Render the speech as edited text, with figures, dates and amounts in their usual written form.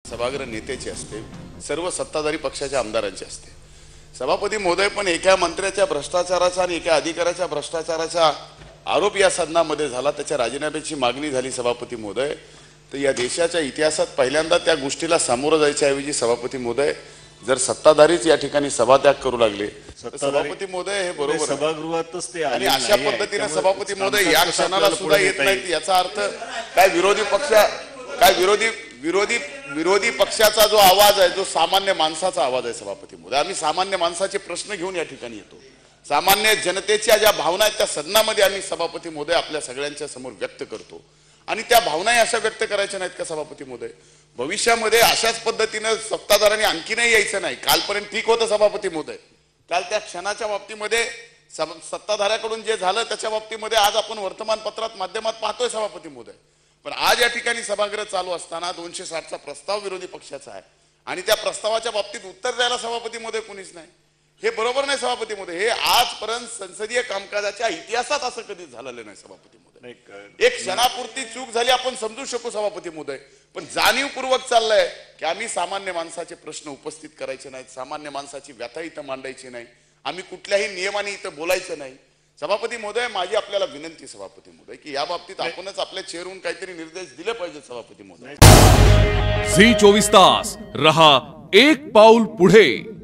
सभागृह नेत्याची असते, सर्व सत्ताधारी पक्षाच्या आमदारांची असते। सभापती महोदय, पण एका मंत्र्याच्या भ्रष्टाचाराचा आणि एका अधिकाऱ्याच्या भ्रष्टाचाराचा आरोप या सदनामध्ये झाला, त्याच्या राजीनाम्याची मागणी झाली सभापती महोदय। तर या देशाच्या इतिहासात पहिल्यांदा त्या गोष्टीला सामोरं जायच्याऐवजी सभापती महोदय जर सत्ताधारीच या ठिकाणी सभात्याग करू लागले, सभापती महोदय हे बरोबर सभागृहातच ते आणि अशा पद्धतीने सभापती महोदय या क्षणाला सुद्धा येत नाहीत, याचा अर्थ काय विरोधी पक्षाचा जो आवाज आहे, जो सामान्य माणसाचा आवाज आहे सभापती महोदय, आम्ही सामान्य माणसाचे प्रश्न घेऊन या ठिकाणी येतो, सामान्य जनतेच्या ज्या भावना आहेत त्या सदनामध्ये आम्ही सभापती महोदय आपल्या सगळ्यांच्या समोर व्यक्त करतो आणि त्या भावनाही अशा व्यक्त करायच्या नाहीत का सभापती महोदय? भविष्यामध्ये अशाच पद्धतीने सत्ताधाऱ्यांनी आणखीनही यायचं नाही। कालपर्यंत ठीक होतं सभापती महोदय, काल त्या क्षणाच्या बाबतीमध्ये सत्ताधाऱ्याकडून जे झालं त्याच्या बाबतीमध्ये आज आपण वर्तमानपत्रात माध्यमात पाहतोय सभापती महोदय। पण आज या ठिकाणी सभागृह चालू असताना 260चा प्रस्ताव विरोधी पक्षाचा आहे आणि त्या प्रस्तावाच्या बाबतीत उत्तर द्यायला सभापती महोदय कोणीच नाही, हे बरोबर नाही सभापती महोदय। हे आजपर्यंत संसदीय कामकाजाच्या इतिहासात असं कधीच झालेलं नाही सभापती महोदय। एक क्षणापुरती चूक झाली आपण समजू शकू सभापती महोदय, पण जाणीवपूर्वक चाललंय की आम्ही सामान्य माणसाचे प्रश्न उपस्थित करायचे नाहीत, सामान्य माणसाची व्यथा इथं मांडायची नाही, आम्ही कुठल्याही नियमाने इथं बोलायचं नाही। सभापती महोदय, माझी आपल्याला विनंती सभापती महोदय की या बाबतीत आपणच आपल्या चेअरहून काहीतरी निर्देश दिले पाहिजेत सभापती महोदय। झी 24 तास रहा एक पाऊल पुढे।